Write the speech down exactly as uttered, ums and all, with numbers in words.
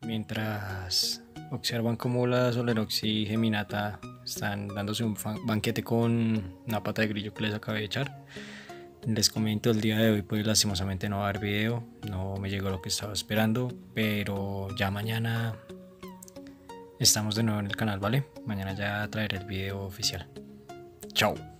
mientras observan cómo la Soleroxy geminata están dándose un banquete con una pata de grillo que les acabé de echar. Les comento, el día de hoy pues lastimosamente no va a haber video, no me llegó lo que estaba esperando, pero ya mañana estamos de nuevo en el canal, ¿vale? Mañana ya traeré el video oficial. Chao.